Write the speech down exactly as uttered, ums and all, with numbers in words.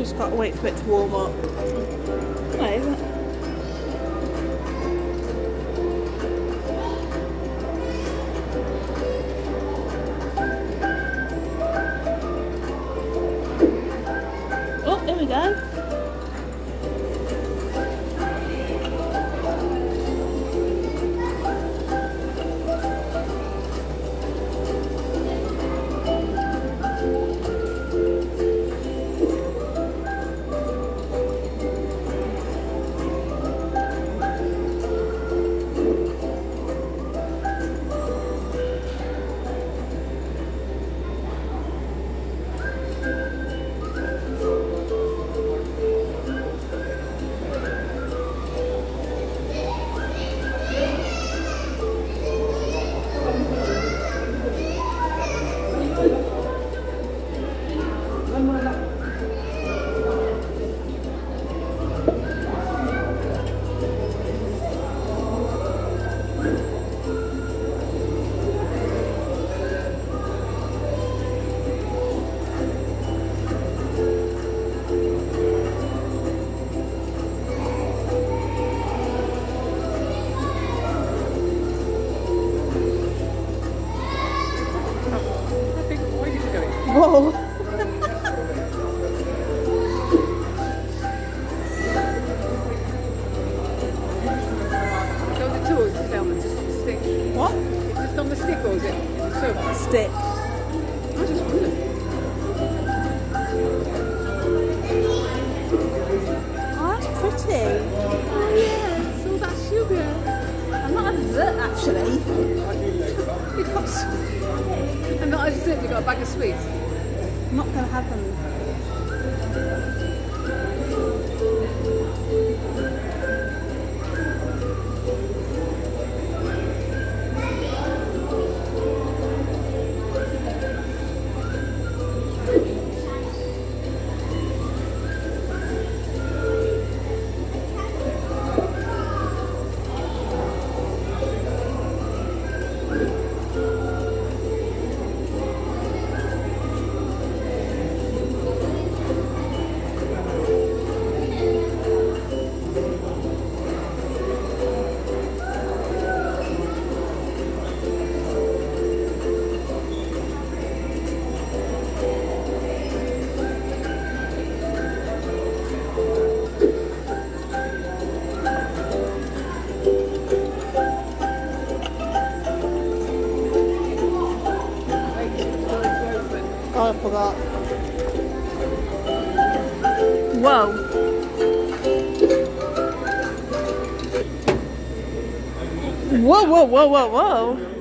just got to wait for it to warm up. Right, isn't it? Oh, there we go. Whoa! Go the tool, Selma, just on the stick. What? It's just on the stick, or is it? Is it so? Stick. I just wondered. Oh, that's pretty. Oh yeah, it's all that sugar. I'm not having that actually. You got s- and not as you said, you got a bag of sweets. I'm not going to have them. Oh, I forgot. Whoa. Whoa, whoa, whoa, whoa, whoa.